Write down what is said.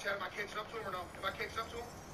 Chad, am I catching up to him or no? Am I catching up to him?